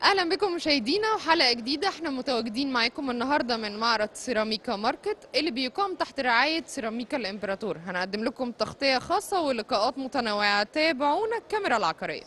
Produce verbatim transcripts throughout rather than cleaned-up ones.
اهلا بكم مشاهدينا وحلقه جديده. احنا متواجدين معاكم النهارده من معرض سيراميكا ماركت اللي بيقام تحت رعايه سيراميكا الامبراطور. هنقدم لكم تغطيه خاصه ولقاءات متنوعه. تابعونا الكاميرا العقاريه.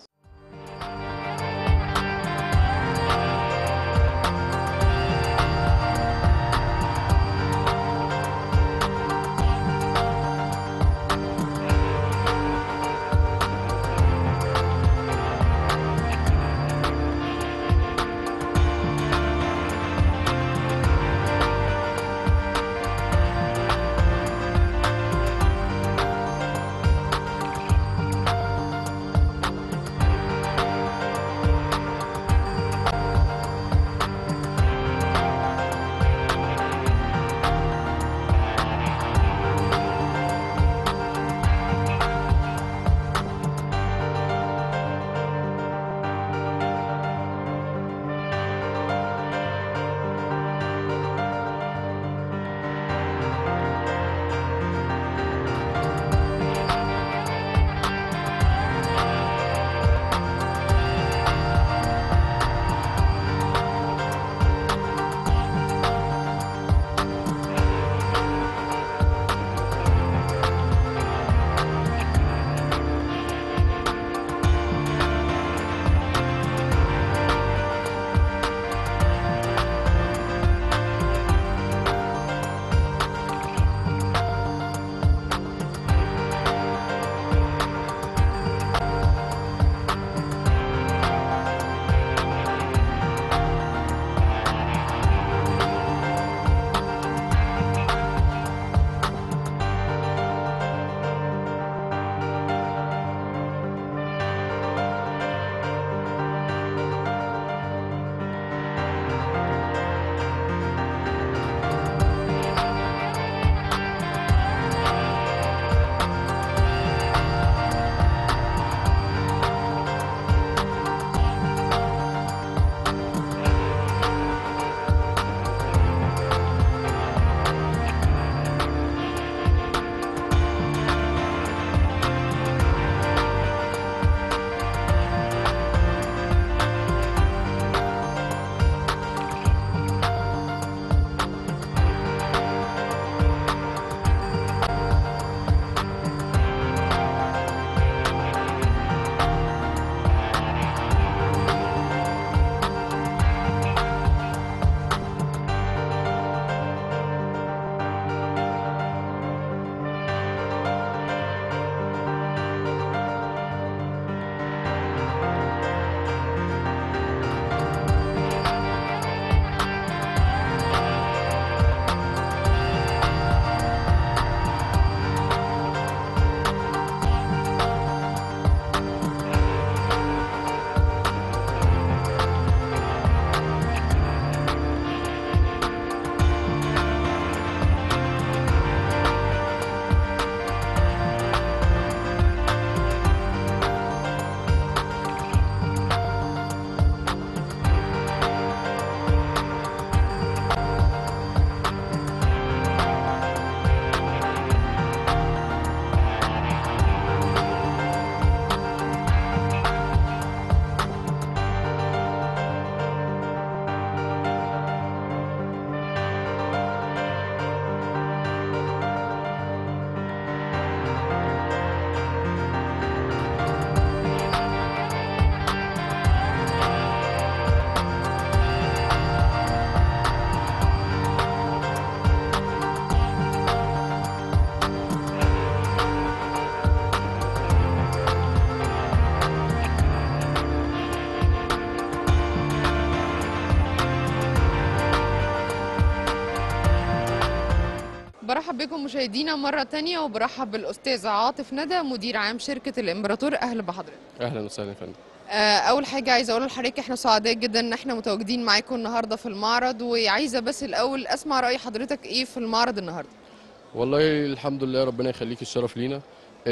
برحب بكم مشاهدينا مرة تانية، وبرحب بالأستاذ عاطف ندى مدير عام شركة الإمبراطور. أهلا بحضرتك. اهلا وسهلا يا فندم. أول حاجة عايزة أقول لحضرتك إحنا سعداء جدا إن إحنا متواجدين معاكم النهاردة في المعرض، وعايزة بس الأول أسمع رأي حضرتك إيه في المعرض النهاردة. والله الحمد لله، ربنا يخليك، الشرف لينا.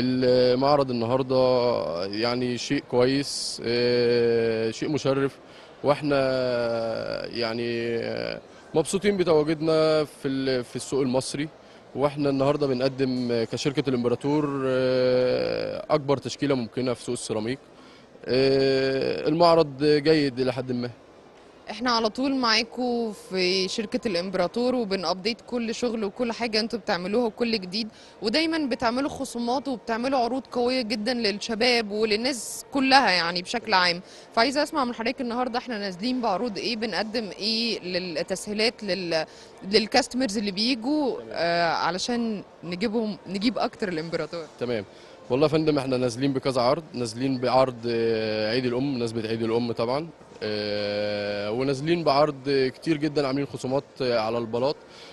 المعرض النهارده يعني شيء كويس، شيء مشرف، واحنا يعني مبسوطين بتواجدنا في في السوق المصري. واحنا النهارده بنقدم كشركه الامبراطور اكبر تشكيله ممكنه في سوق السيراميك. المعرض جيد الى حد ما. احنا على طول معاكم في شركة الامبراطور، وبنابديت كل شغل وكل حاجة انتوا بتعملوها وكل جديد، ودايما بتعملوا خصومات وبتعملوا عروض قوية جدا للشباب وللناس كلها يعني بشكل عام. فعايزة اسمع من حضرتك النهاردة احنا نازلين بعروض ايه، بنقدم ايه للتسهيلات لل للكاستمرز اللي بيجوا آه علشان نجيبهم نجيب اكتر الامبراطور. تمام. والله يا فندم احنا نازلين بكذا عرض، نازلين بعرض آه، عيد الام، مناسبه عيد الام طبعا. آه، ونازلين بعرض كتير جدا، عاملين خصومات آه، على البلاط.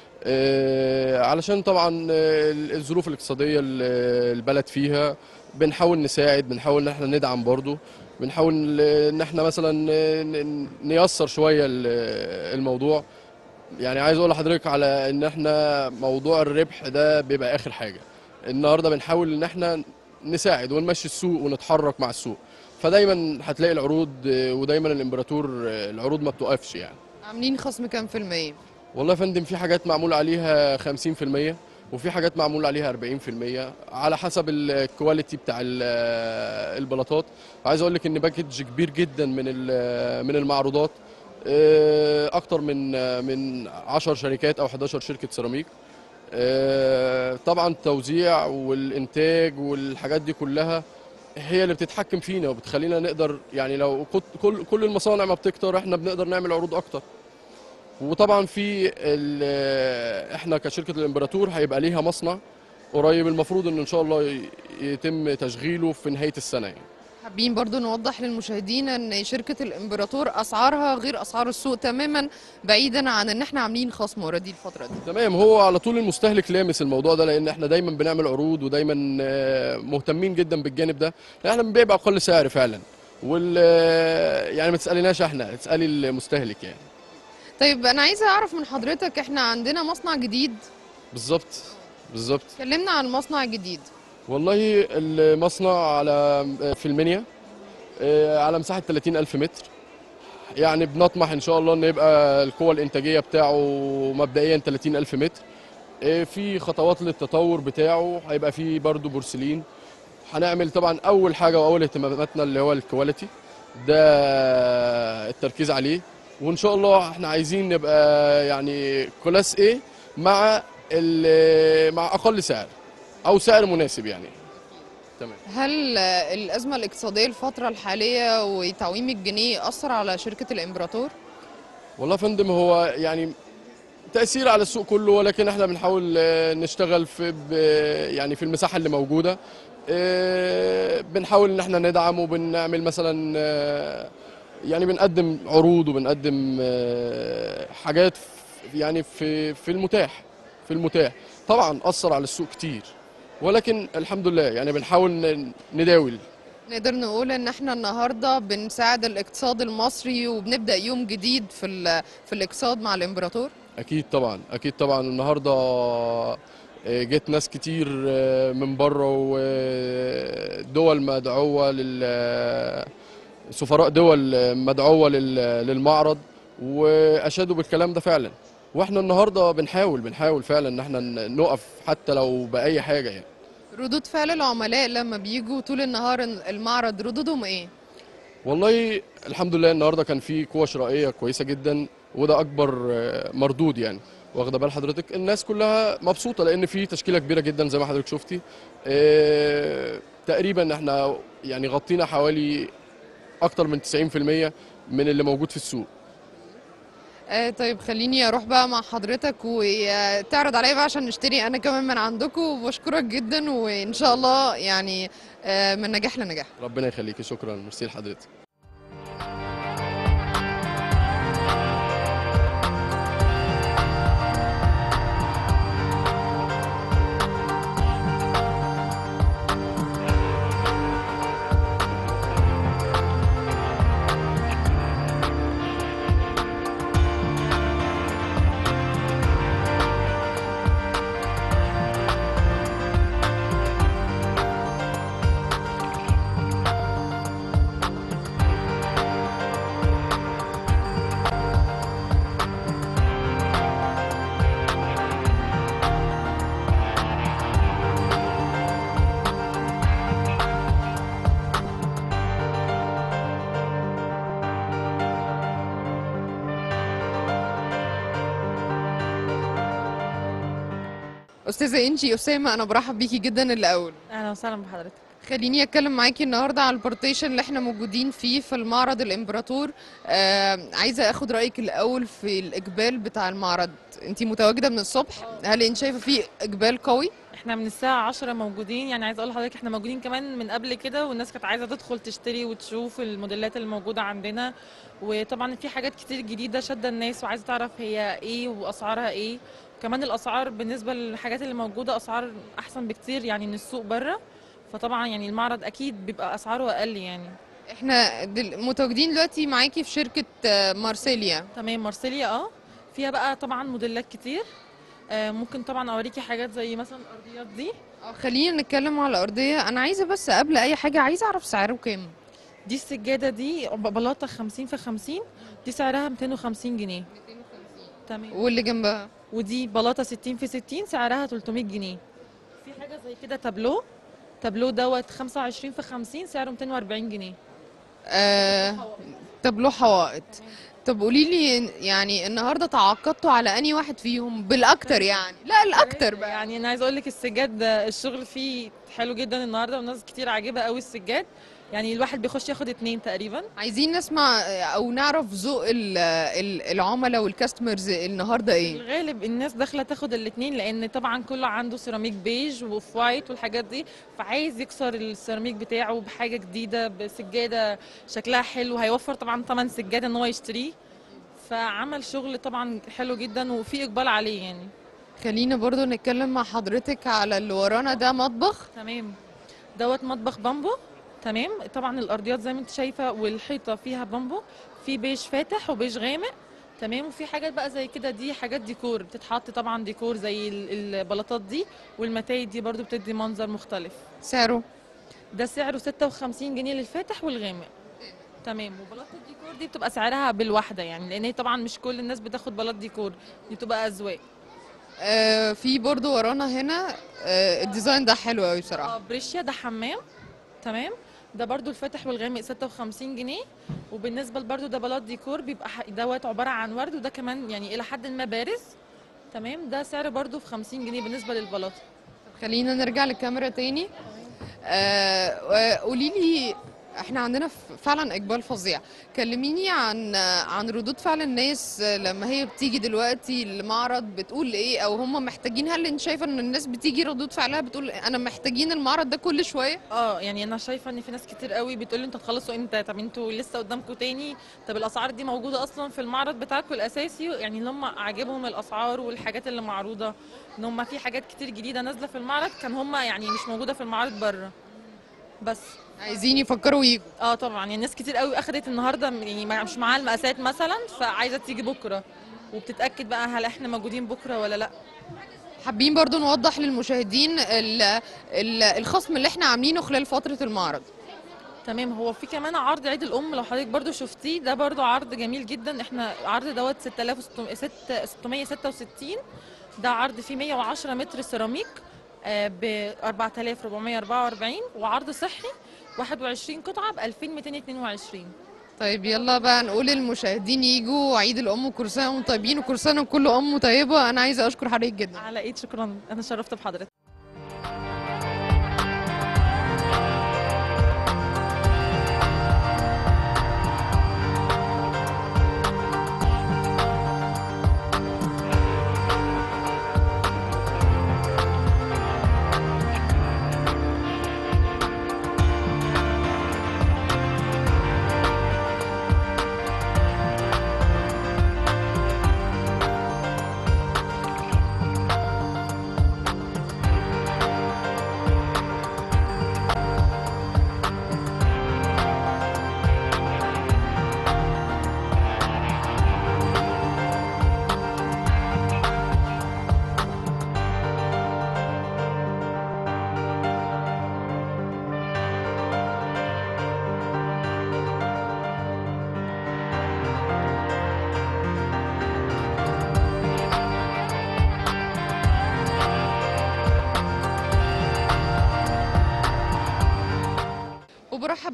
آه، علشان طبعا آه، الظروف الاقتصاديه اللي البلد فيها، بنحاول نساعد، بنحاول ان احنا ندعم برضو، بنحاول آه، ان احنا مثلا آه، ن- نيسر شويه ال- الموضوع. يعني عايز اقول لحضرتك على ان احنا موضوع الربح ده بيبقى اخر حاجه. النهارده بنحاول ان احنا نساعد ونمشي السوق ونتحرك مع السوق. فدايما هتلاقي العروض آه، ودايما الامبراطور آه، العروض ما بتوقفش يعني. عاملين خصم كام في المية؟ والله يا فندم في حاجات معمول عليها خمسين في المية، وفي حاجات معمول عليها أربعين في المية على حسب الكواليتي بتاع ال- البلاطات. عايز اقول لك ان باكج كبير جدا من ال- من المعروضات، آه، اكتر من من عشر شركات او حداشر شركة سيراميك. آه، طبعا التوزيع والانتاج والحاجات دي كلها هي اللي بتتحكم فينا وبتخلينا نقدر، يعني لو كت- كل كل المصانع ما بتكتر احنا بنقدر نعمل عروض اكتر. وطبعا في ال- احنا كشركة الامبراطور هيبقى ليها مصنع قريب، المفروض ان ان شاء الله ي- يتم تشغيله في نهاية السنة يعني. حابين برضو نوضح للمشاهدين ان شركة الامبراطور اسعارها غير اسعار السوق تماما، بعيدا عن ان احنا عاملين خصم اوريدي الفترة دي. تمام. هو على طول المستهلك لامس الموضوع ده، لان احنا دايما بنعمل عروض ودايما آه، مهتمين جدا بالجانب ده، لان احنا بنبيع باقل سعر فعلا. وال آه، يعني ما تساليناش احنا، تسالي المستهلك يعني. طيب انا عايزة اعرف من حضرتك، احنا عندنا مصنع جديد، بالظبط. بالظبط. كلمنا عن المصنع الجديد. والله المصنع على في المنيا، آه، على مساحة ثلاثين ألف متر. يعني بنطمح ان شاء الله ان يبقى القوة الانتاجية بتاعه مبدئيا ثلاثين ألف متر. إيه، في خطوات للتطور بتاعه، هيبقى فيه برضو بورسلين. هنعمل طبعا اول حاجة واول اهتماماتنا اللي هو الكواليتي ده، التركيز عليه. وان شاء الله احنا عايزين نبقى يعني كلاس ايه، مع ال- مع اقل سعر او سعر مناسب يعني. تمام. هل آه، الازمة الاقتصادية الفترة الحالية وتعويم الجنيه اثر على شركة الامبراطور؟ والله يا فندم هو يعني تأثير على السوق كله، ولكن احنا بنحاول آه، نشتغل في ب- يعني في المساحة اللي موجودة. آه، بنحاول ان احنا ندعم وبنعمل مثلا آه، يعني بنقدم عروض وبنقدم آه، حاجات في- يعني في في المتاح في المتاح. طبعا أثر على السوق كتير، ولكن الحمد لله يعني بنحاول ن- نداول. نقدر نقول ان احنا النهارده بنساعد الاقتصاد المصري وبنبدأ يوم جديد في ال- في الاقتصاد مع الامبراطور. اكيد طبعا، اكيد طبعا. النهارده آه، جت ناس كتير آه، من بره، ودول مدعوه لل سفراء دول مدعوه لل- للمعرض، واشادوا بالكلام ده فعلا. واحنا النهارده بنحاول بنحاول فعلا ان احنا ن- نقف حتى لو باي حاجه يعني. ردود فعل العملاء لما بيجوا طول النهار المعرض ردودهم ايه؟ والله الحمد لله النهارده كان في قوة شرائية كويسة جدا، وده أكبر آه، مردود يعني. واخده بال حضرتك، الناس كلها مبسوطة لأن في تشكيلة كبيرة جدا زي ما حضرتك شفتي. آه، تقريبا احنا يعني غطينا حوالي أكتر من تسعين في المية من اللي موجود في السوق. آه طيب خليني اروح بقى مع حضرتك وتعرض عليا بقى عشان نشتري انا كمان من عندكم، وبشكرك جدا وان شاء الله يعني آه من نجاح لنجاح. ربنا يخليكي، شكرا، ميرسي لحضرتك. استاذه انجي اسامه، انا برحب بيكي جدا الاول. اهلا وسهلا بحضرتك. خليني اتكلم معاكي النهارده على البارتيشن اللي احنا موجودين فيه في المعرض الامبراطور. آه عايزه اخد رايك الاول في الاقبال بتاع المعرض. انتي متواجده من الصبح، هل انت شايفه فيه اقبال قوي؟ احنا من الساعة عشرة موجودين، يعني عايزة اقول لحضرتك احنا موجودين كمان من قبل كده، والناس كانت عايزة تدخل تشتري وتشوف الموديلات اللي موجودة عندنا. وطبعا في حاجات كتير جديدة شادة الناس وعايزة تعرف هي ايه واسعارها ايه. كمان الاسعار بالنسبة للحاجات اللي موجودة اسعار احسن بكتير يعني من السوق بره. فطبعا يعني المعرض اكيد بيبقى اسعاره اقل يعني. احنا دل... متواجدين دلوقتي معاكي في شركه آه، مارسيليا. تمام، مارسيليا اه. فيها بقى طبعا موديلات كتير. آه، ممكن طبعا اوريكي حاجات زي مثلا الارضيات دي. آه، خلينا نتكلم على الارضيه. انا عايزه بس قبل اي حاجه عايزه اعرف سعره كام. دي السجادة دي بلاطة خمسين في خمسين، دي سعرها ميتين وخمسين جنيه. تمام. واللي جنبها ودي بلاطة ستين في ستين سعرها تلتمية جنيه. في حاجة زي كده تابلو، تابلو دوت خمسة وعشرين في خمسين سعره ميتين واربعين جنيه. آه... تابلو حوائط. طب قولي لي، يعني النهارده تعاقدتوا على انهي واحد فيهم بالاكتر؟ يعني لا الاكتر بقى. يعني انا عايزه اقول لك السجاد ده الشغل فيه حلو جدا النهارده، والناس كتير عاجبها قوي السجاد. يعني الواحد بيخش ياخد اتنين تقريبا. عايزين نسمع او نعرف ذوق ال- ال- العملاء والكاستمرز النهارده في ايه. الغالب الناس داخله تاخد الاثنين، لان طبعا كله عنده سيراميك بيج وفي وايت والحاجات دي، فعايز يكسر السيراميك بتاعه بحاجه جديده بسجاده شكلها حلو، هيوفر طبعا ثمن سجاده ان هو يشتريه. فعمل شغل طبعا حلو جدا وفي اقبال عليه يعني. خلينا برضو نتكلم مع حضرتك على اللي ورانا ده مطبخ. تمام. دوت مطبخ بامبو. تمام. طبعا الارضيات زي ما انت شايفه والحيطه فيها بامبو، في بيج فاتح وبيج غامق. تمام. وفي حاجات بقى زي كده، دي حاجات ديكور بتتحط طبعا ديكور زي ال- البلاطات دي، والمتايد دي برضو بتدي منظر مختلف. سعره ده سعره ستة وخمسين جنيه للفاتح والغامق. تمام. وبلاطه الديكور دي بتبقى سعرها بالواحده، يعني لان هي طبعا مش كل الناس بتاخد بلاط ديكور، دي بتبقى اذواق. آه في برضو ورانا هنا آه الديزاين ده حلو قوي اه بصراحه. بريشيا ده حمام. تمام. ده برضو الفاتح والغامق ستة وخمسين جنيه. وبالنسبه برضو ده بلاط ديكور بيبقى ح- دوت عباره عن ورد، وده كمان يعني الى حد ما بارز. تمام. ده سعر برضو في خمسين جنيه بالنسبه للبلاط. خلينا نرجع للكاميرا تاني. آه قولي لي، احنا عندنا ف- فعلا اقبال فظيع. كلميني عن عن ردود فعل الناس لما هي بتيجي دلوقتي المعرض، بتقول ايه او هم محتاجين؟ هل انت شايفه ان الناس بتيجي ردود فعلها بتقول انا محتاجين المعرض ده كل شويه؟ اه يعني انا شايفه ان في ناس كتير قوي بتقول لي انتوا هتخلصوا امتى؟ طب انتوا لسه قدامكم تاني؟ طب الاسعار دي موجوده اصلا في المعرض بتاعكم الاساسي؟ يعني اللي هم عاجبهم الاسعار والحاجات اللي معروضه، ان هم في حاجات كتير جديده نازله في المعرض كان هم يعني مش موجوده في المعارض بره. بس عايزين يفكروا يجوا. اه طبعا يعني ناس كتير قوي اخدت النهارده يعني ما- مش معاها المقاسات مثلا، فعايزه تيجي بكره وبتتاكد بقى هل احنا موجودين بكره ولا لا. حابين برضو نوضح للمشاهدين ال ال الخصم اللي احنا عاملينه خلال فتره المعرض. تمام. هو في كمان عرض عيد الام، لو حضرتك برضو شفتيه ده برضو عرض جميل جدا. احنا عرض دوت ستة آلاف وستمية وستة وستين، ده عرض فيه مية وعشرة متر سيراميك ب أربعة آلاف وأربعمية وأربعة وأربعين، وعرض صحي واحد وعشرين قطعه ب ألفين ومئتين واثنين وعشرين. طيب يلا بقى نقول للمشاهدين يجوا عيد الام، وكل سنه وانتم طيبين وكل سنه وكل ام طيبه. انا عايزه اشكر حضرتك جدا. على ايد، شكرا، انا شرفت بحضرتك.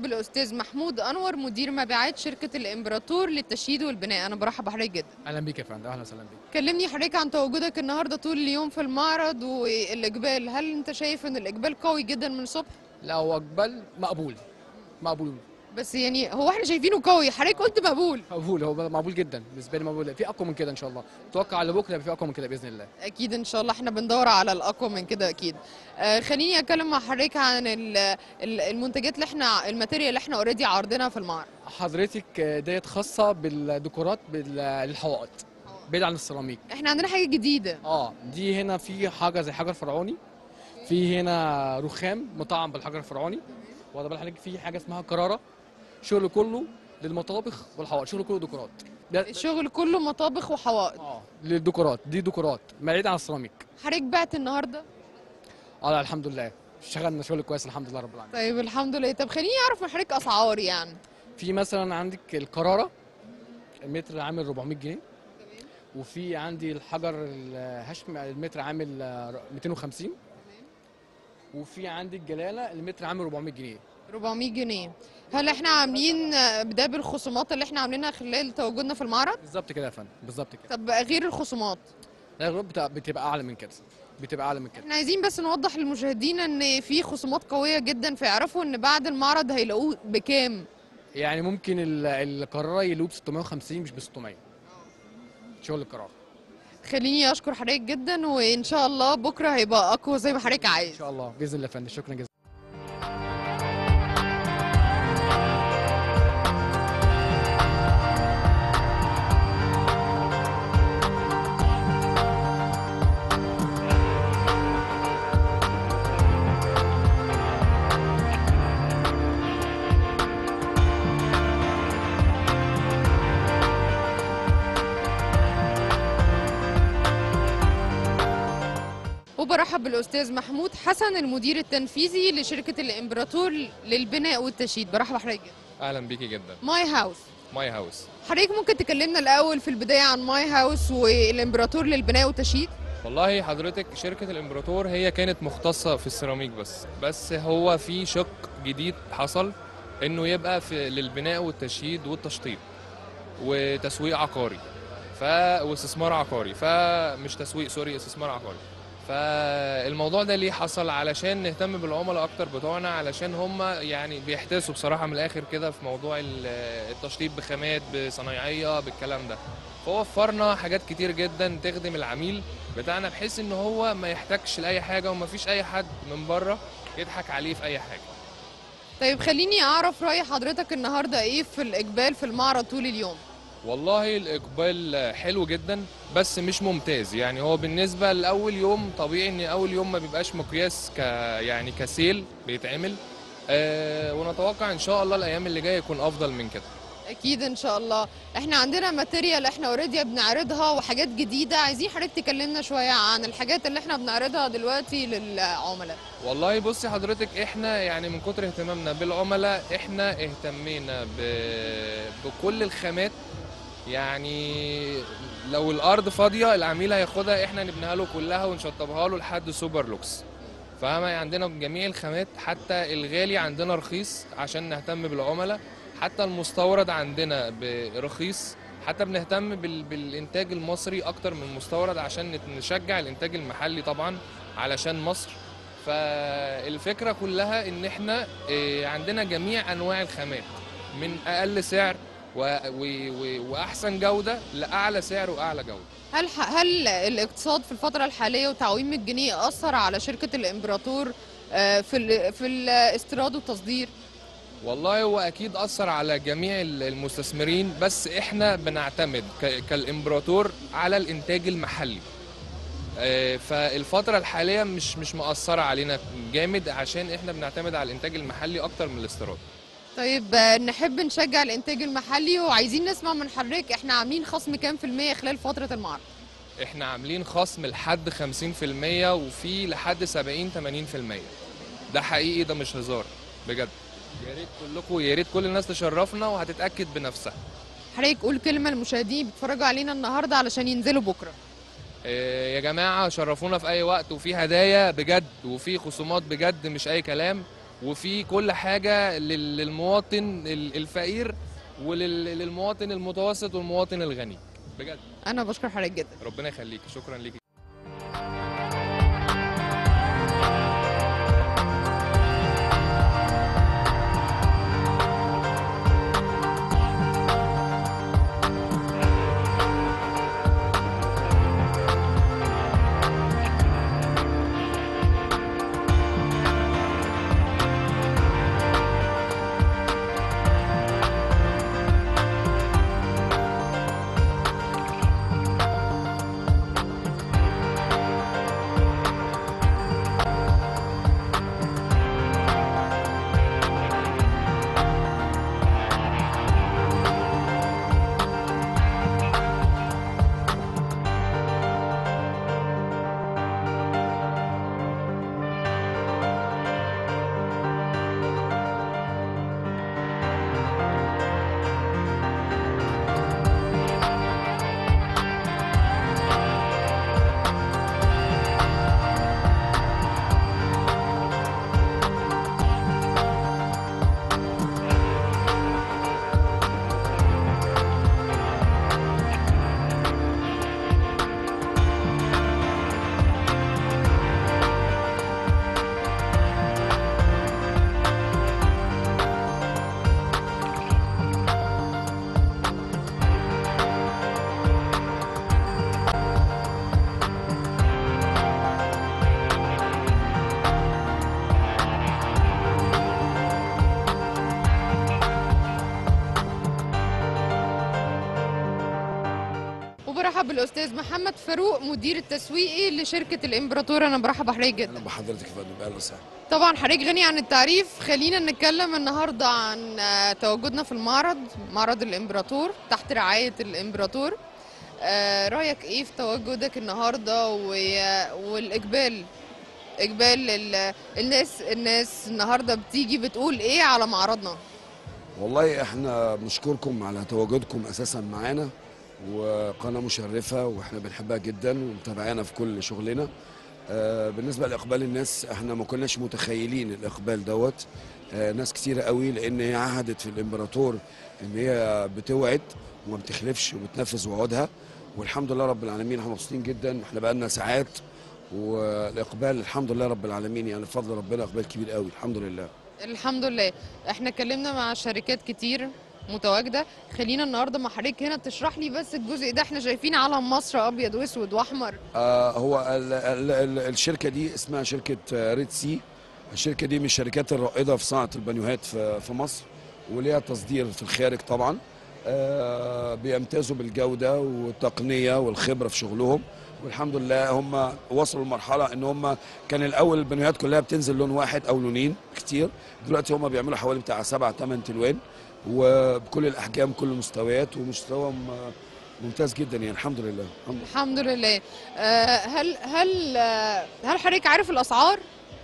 وبرحب بالاستاذ محمود انور مدير مبيعات شركه الامبراطور للتشييد والبناء. انا برحب بحضرتك جدا. اهلا بيك يا فندم، اهلا وسهلا بيك. كلمني حضرتك عن تواجدك النهارده طول اليوم في المعرض والاقبال. هل انت شايف ان الاقبال قوي جدا من الصبح؟ لا، هو اقبال مقبول مقبول بس يعني هو احنا شايفينه قوي، حضرتك قلت مقبول. مقبول، هو مقبول جدا بالنسبه لي، مقبول. في اقوى من كده ان شاء الله، اتوقع لبكره يبقى في اقوى من كده باذن الله. اكيد ان شاء الله، احنا بندور على الاقوى من كده اكيد. آه خليني اتكلم مع حضرتك عن ال- ال- المنتجات اللي احنا الماتيريال اللي احنا اوريدي عارضينها في المعرض. حضرتك ديت خاصه بالديكورات بال- للحوائط، بعيد عن السيراميك. احنا عندنا حاجه جديده. اه دي هنا في حاجه زي حجر فرعوني، في هنا رخام مطعم بالحجر الفرعوني، واخد بال حضرتك. في حاجه اسمها قراره، شغل كله للمطابخ والحوائط، شغل كله ديكورات. ده الشغل كله مطابخ وحوائط. اه للديكورات، دي ديكورات بعيد عن السيراميك. حضرتك بعت النهارده؟ اه لا، الحمد لله اشتغلنا شغل كويس الحمد لله رب العالمين. طيب الحمد لله. طب خليني اعرف من حضرتك اسعار يعني. في مثلا عندك القراره المتر عامل أربعمية جنيه، وفي عندي الحجر الهشم المتر عامل مئتين وخمسين، وفي عندي الجلاله المتر عامل أربعمية جنيه. أربعمية جنيه. هل احنا عاملين ده بالخصومات اللي احنا عاملينها خلال تواجدنا في المعرض؟ بالظبط كده يا فندم، بالظبط كده. طب غير الخصومات؟ لا، الغرب بتبقى بتبقى اعلى من كده، بتبقى اعلى من كده. احنا عايزين بس نوضح للمشاهدين ان في خصومات قويه جدا، فيعرفوا ان بعد المعرض هيلاقوه بكام. يعني ممكن ال- القراره يلوب ب ستمية وخمسين مش ب ستمية، شغل القراره. خليني اشكر حضرتك جدا، وان شاء الله بكره هيبقى اقوى زي ما حضرتك ان عايز. شاء الله باذن الله يا فندم، شكرا جزيلا. وبرحب بالاستاذ محمود حسن المدير التنفيذي لشركه الامبراطور للبناء والتشييد. برحب بحضرتك جدا. اهلا بيكي جدا. ماي هاوس. ماي هاوس. حضرتك ممكن تكلمنا الاول في البدايه عن ماي هاوس والامبراطور للبناء والتشييد؟ والله حضرتك شركة الامبراطور هي كانت مختصة في السيراميك بس بس هو في شق جديد حصل انه يبقى في للبناء والتشييد والتشطيب وتسويق عقاري ف واستثمار عقاري، فمش تسويق سوري استثمار عقاري. فالموضوع ده ليه حصل؟ علشان نهتم بالعملاء اكتر بتوعنا، علشان هم يعني بيحتسوا بصراحه من الاخر كده في موضوع ال- التشطيب بخامات بصنايعيه بالكلام ده. فوفرنا حاجات كتير جدا تخدم العميل بتاعنا، بحيث ان هو ما يحتاجش لاي حاجه وما فيش اي حد من بره يضحك عليه في اي حاجه. طيب خليني اعرف راي حضرتك النهارده ايه في الاقبال في المعرض طول اليوم؟ والله الإقبال حلو جدا بس مش ممتاز. يعني هو بالنسبة لأول يوم طبيعي إن أول يوم ما بيبقاش مقياس ك يعني كسيل بيتعمل، أه ونتوقع إن شاء الله الأيام اللي جاية يكون أفضل من كده. اكيد ان شاء الله. احنا عندنا ماتيريال احنا اوريدي بنعرضها وحاجات جديده، عايزين حضرتك تكلمنا شويه عن الحاجات اللي احنا بنعرضها دلوقتي للعملاء. والله بصي حضرتك، إحنا يعني من كتر اهتمامنا بالعملاء إحنا اهتمينا ب... بكل الخامات. يعني لو الارض فاضيه العميل هياخدها، احنا نبنيها له كلها ونشطبها له لحد سوبر لوكس. فاهمه؟ عندنا جميع الخامات، حتى الغالي عندنا رخيص عشان نهتم بالعملاء، حتى المستورد عندنا برخيص، حتى بنهتم بال... بالانتاج المصري اكتر من المستورد عشان نشجع الانتاج المحلي طبعا علشان مصر. فالفكره كلها ان احنا إيه، عندنا جميع انواع الخامات من اقل سعر و... و... و... واحسن جوده لاعلى سعر واعلى جوده. هل هل الاقتصاد في الفتره الحاليه وتعويم الجنيه اثر على شركه الامبراطور آه، في ال- في الاستيراد والتصدير؟ والله هو اكيد اثر على جميع المستثمرين، بس احنا بنعتمد ك... كالامبراطور على الانتاج المحلي. آه، فالفتره الحاليه مش مش مؤثره علينا جامد عشان احنا بنعتمد على الانتاج المحلي اكتر من الاستيراد. طيب آه، نحب نشجع الانتاج المحلي وعايزين نسمع من حضرتك احنا عاملين خصم كام في المية خلال فتره المعرض؟ احنا عاملين خصم لحد خمسين في المية وفي لحد سبعين ثمانين في المية. ده حقيقي، ده مش هزار بجد. يا ريت كلكم، يا ريت كل الناس تشرفنا وهتتاكد بنفسها. حضرتك قول كلمه للمشاهدين بيتفرجوا علينا النهارده علشان ينزلوا بكره. إيه يا جماعه، شرفونا في اي وقت، وفي هدايا بجد وفي خصومات بجد مش اي كلام. وفي كل حاجه لل- للمواطن ال- الفقير وللمواطن المتوسط والمواطن الغني بجد. انا بشكر حضرتك جدا. ربنا يخليك، شكرا ليك. وبرحب بالاستاذ محمد فاروق مدير التسويقي لشركه الامبراطور. انا برحب بحضرتك جدا. اهلا بحضرتك يا فندم، اهلا وسهلا. طبعا حضرتك غني عن التعريف. خلينا نتكلم النهارده عن آه، تواجدنا في المعرض، معرض الامبراطور تحت رعايه الامبراطور. آه، رايك ايه في تواجدك النهارده و- والاقبال اقبال ال- الناس الناس النهارده بتيجي بتقول ايه على معرضنا؟ والله احنا بنشكركم على تواجدكم اساسا معانا، وقناه مشرفه واحنا بنحبها جدا ومتابعانا في كل شغلنا. آه بالنسبه لاقبال الناس، احنا ما كناش متخيلين الاقبال دوت. آه ناس كتيره قوي، لان هي عهدت في الامبراطور ان هي بتوعد وما بتخلفش وبتنفذ وعودها، والحمد لله رب العالمين احنا مبسوطين جدا. احنا بقالنا ساعات والاقبال الحمد لله رب العالمين، يعني بفضل ربنا اقبال كبير قوي الحمد لله. الحمد لله. احنا اتكلمنا مع شركات كتير متواجده. خلينا النهارده مع حضرتك هنا تشرح لي بس الجزء ده. احنا شايفين علم مصر ابيض واسود واحمر. آه هو ال ال ال الشركه دي اسمها شركه ريد سي. الشركه دي من الشركات الرائده في صناعه البانيوهات في في مصر، وليها تصدير في الخارج طبعا. آه بيمتازوا بالجوده والتقنيه والخبره في شغلهم، والحمد لله هم وصلوا لمرحله ان هم كان الاول البانيوهات كلها بتنزل لون واحد او لونين كتير، دلوقتي هم بيعملوا حوالي بتاع سبع ثمان تلوان وبكل الاحجام كل المستويات، ومستواهم ممتاز جدا يعني الحمد لله. الحمد الحمد لله. آه، هل هل آه، هل حضرتك عارف الاسعار؟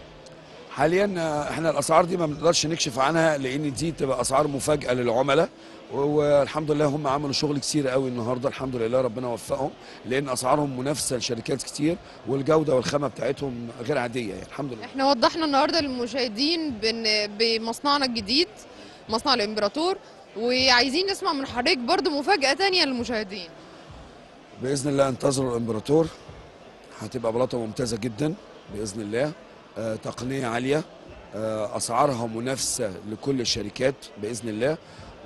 حاليا احنا الاسعار دي ما بنقدرش نكشف عنها، لان دي تبقى اسعار مفاجاه للعملاء، والحمد لله هم عملوا شغل كتير قوي النهارده الحمد لله ربنا وفقهم، لان اسعارهم منافسه لشركات كتير والجوده والخامه بتاعتهم غير عاديه يعني الحمد لله. احنا وضحنا النهارده للمشاهدين بن- بمصنعنا الجديد مصنع الامبراطور، وعايزين نسمع من حضرتك برضو مفاجاه تانية للمشاهدين. باذن الله انتظروا الامبراطور، هتبقى بلاطه ممتازه جدا باذن الله. آه تقنيه عاليه، آه اسعارها منافسه لكل الشركات باذن الله،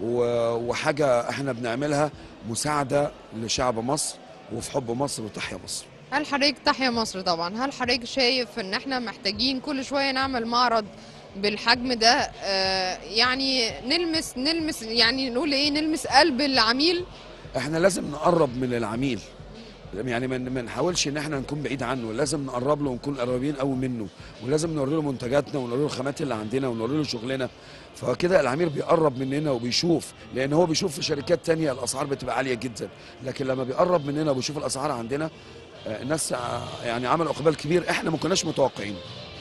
وحاجه احنا بنعملها مساعده لشعب مصر وفي حب مصر وتحيا مصر. هل حضرتك تحيا مصر طبعا، هل حضرتك شايف ان احنا محتاجين كل شويه نعمل معرض بالحجم ده؟ آه يعني نلمس نلمس يعني نقول ايه، نلمس قلب العميل. احنا لازم نقرب من العميل، يعني ما نحاولش ان احنا نكون بعيد عنه، لازم نقرب له ونكون قريبين قوي منه، ولازم نوري له منتجاتنا ونوري له الخامات اللي عندنا ونوري له شغلنا، فكده العميل بيقرب مننا وبيشوف، لان هو بيشوف في شركات تانية الاسعار بتبقى عاليه جدا، لكن لما بيقرب مننا وبيشوف الاسعار عندنا الناس يعني عملوا اقبال كبير احنا ما كناش متوقعينه.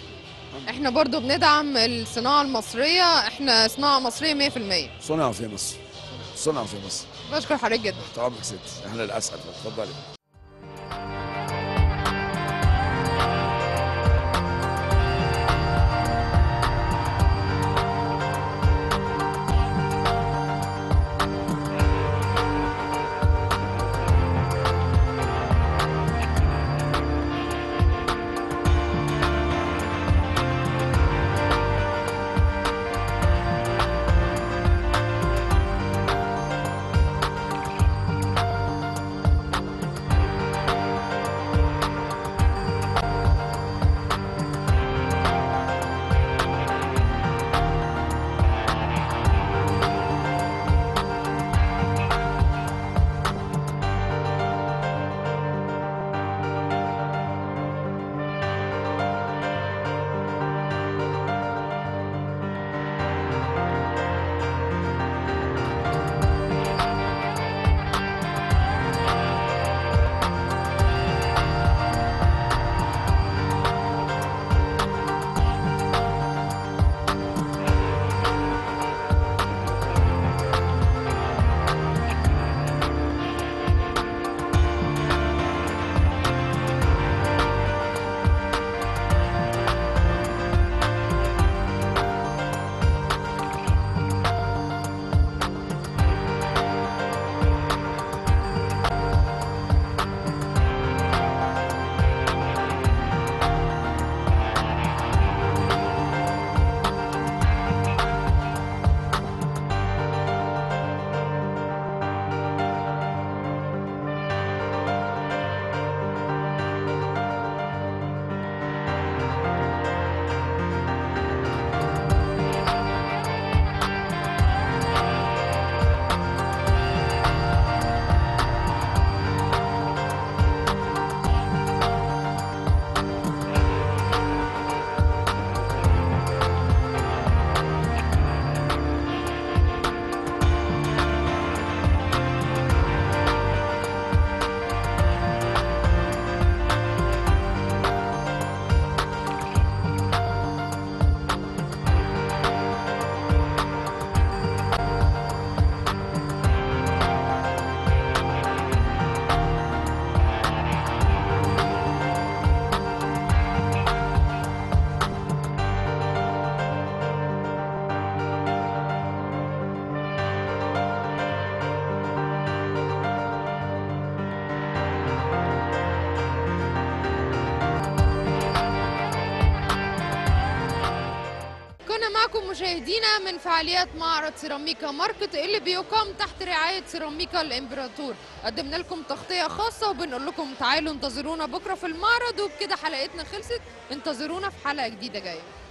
احنا برضو بندعم الصناعه المصريه، احنا صناعه مصريه مية في المية. صنع في مصر، صنع في مصر. بشكر حضرتك جدا. تحت امرك ست، احنا الاسعد، اتفضلي. مشاهدينا من فعاليات معرض سيراميكا ماركت اللي بيقام تحت رعاية سيراميكا الإمبراطور. قدمنا لكم تغطية خاصة وبنقول لكم تعالوا انتظرونا بكرة في المعرض، وبكده حلقتنا خلصت. انتظرونا في حلقة جديدة جاية.